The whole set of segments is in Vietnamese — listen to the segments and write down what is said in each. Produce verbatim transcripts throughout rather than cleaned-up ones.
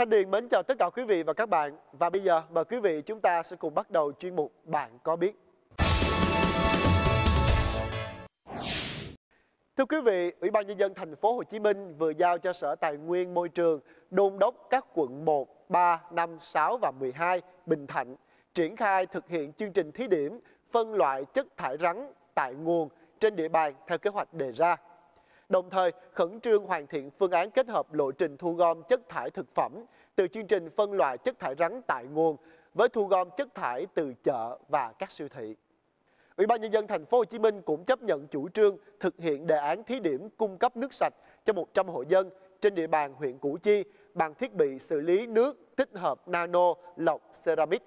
Thanh Điền mến chào tất cả quý vị và các bạn. Và bây giờ mời quý vị chúng ta sẽ cùng bắt đầu chuyên mục Bạn có biết. Thưa quý vị, Ủy ban Nhân dân thành phố Hồ Chí Minh vừa giao cho Sở Tài nguyên Môi trường đôn đốc các quận một, ba, năm, sáu và mười hai, Bình Thạnh triển khai thực hiện chương trình thí điểm phân loại chất thải rắn tại nguồn trên địa bàn theo kế hoạch đề ra. Đồng thời khẩn trương hoàn thiện phương án kết hợp lộ trình thu gom chất thải thực phẩm từ chương trình phân loại chất thải rắn tại nguồn với thu gom chất thải từ chợ và các siêu thị. Ủy ban Nhân dân thành phố Hồ Chí Minh cũng chấp nhận chủ trương thực hiện đề án thí điểm cung cấp nước sạch cho một trăm hộ dân trên địa bàn huyện Củ Chi bằng thiết bị xử lý nước tích hợp nano lọc ceramic.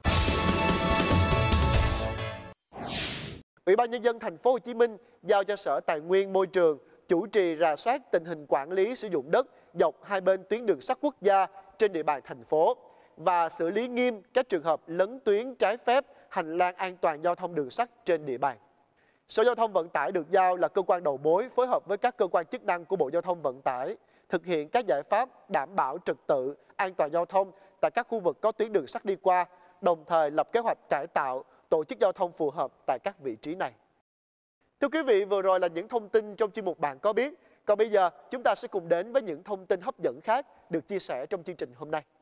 Ủy ban Nhân dân thành phố Hồ Chí Minh giao cho Sở Tài nguyên Môi trường chủ trì rà soát tình hình quản lý sử dụng đất dọc hai bên tuyến đường sắt quốc gia trên địa bàn thành phố và xử lý nghiêm các trường hợp lấn tuyến trái phép hành lang an toàn giao thông đường sắt trên địa bàn. Sở Giao thông Vận tải được giao là cơ quan đầu mối phối hợp với các cơ quan chức năng của Bộ Giao thông Vận tải thực hiện các giải pháp đảm bảo trật tự an toàn giao thông tại các khu vực có tuyến đường sắt đi qua, đồng thời lập kế hoạch cải tạo, tổ chức giao thông phù hợp tại các vị trí này. Thưa quý vị, vừa rồi là những thông tin trong chuyên mục Bạn có biết. Còn bây giờ, chúng ta sẽ cùng đến với những thông tin hấp dẫn khác được chia sẻ trong chương trình hôm nay.